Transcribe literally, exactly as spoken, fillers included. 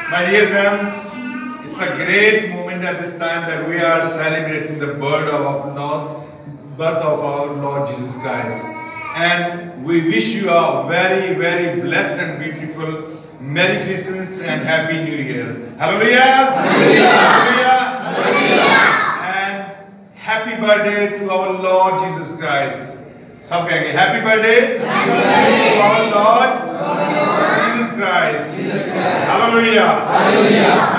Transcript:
My dear friends, it's a great moment at this time that we are celebrating the birth of our Lord, birth of our Lord Jesus Christ. And we wish you a very, very blessed and beautiful Merry Christmas and Happy New Year. Hallelujah! Hallelujah! Hallelujah! Hallelujah! And happy birthday to our Lord Jesus Christ. सब कहेंगे happy birthday to our Lord Jesus Christ. Hallelujah! Hallelujah!